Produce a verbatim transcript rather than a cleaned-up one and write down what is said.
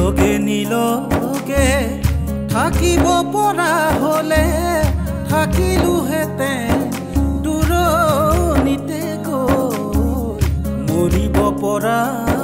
লগে নিলগে থাকিব পৰা হলে থাকিলোহেঁতেন দূৰণিতে গৈ মৰিব পৰা